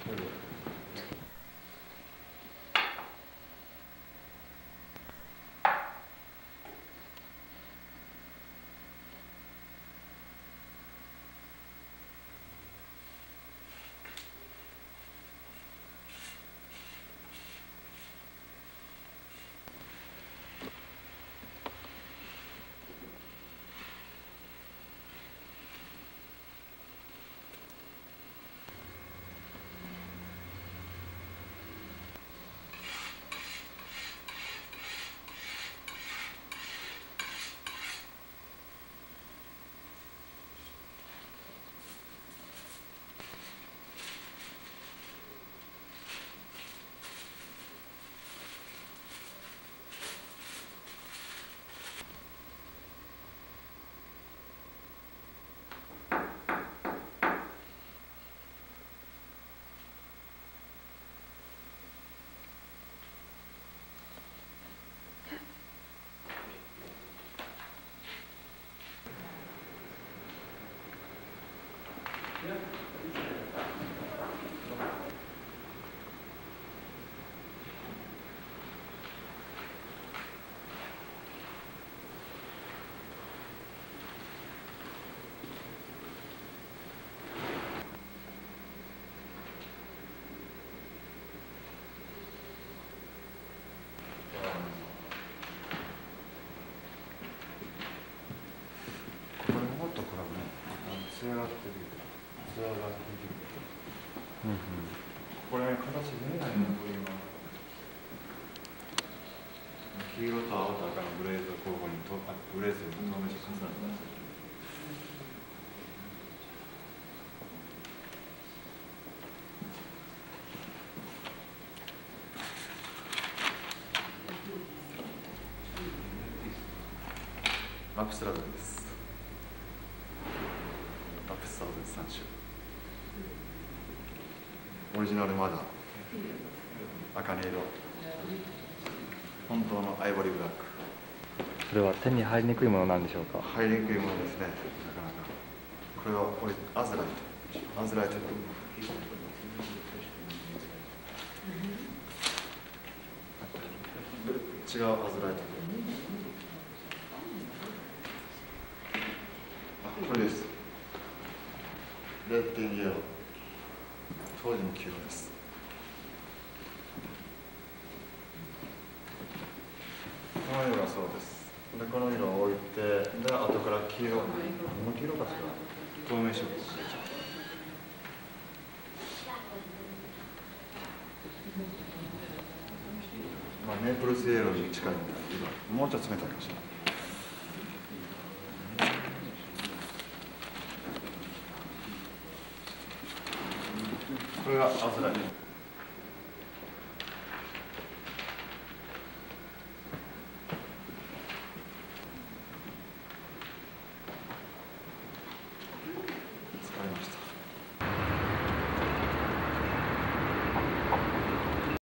艶がってる。艶が出てる。これ形見えないな、これ今。黄色と青と赤のグレーズを交互にグレーズを透明に重ねてます。ラプスラズです。ラプスラズ3種。オリジナルまだ茜色。本当のアイボリーブラック。 それは手に入りにくいものなんでしょうか。 入りにくいものですね。なかなか。これはアズライト。アズライト。違うアズライト。これです。レッドインイエロー。当時の黄色です。この色がそうです。で、この色を置いて、で、後から黄色。何の黄色かしら。透明色。まあ、メープルスイエローに近いんだけど、もうちょっと冷たいかもしれない。これがアズライト。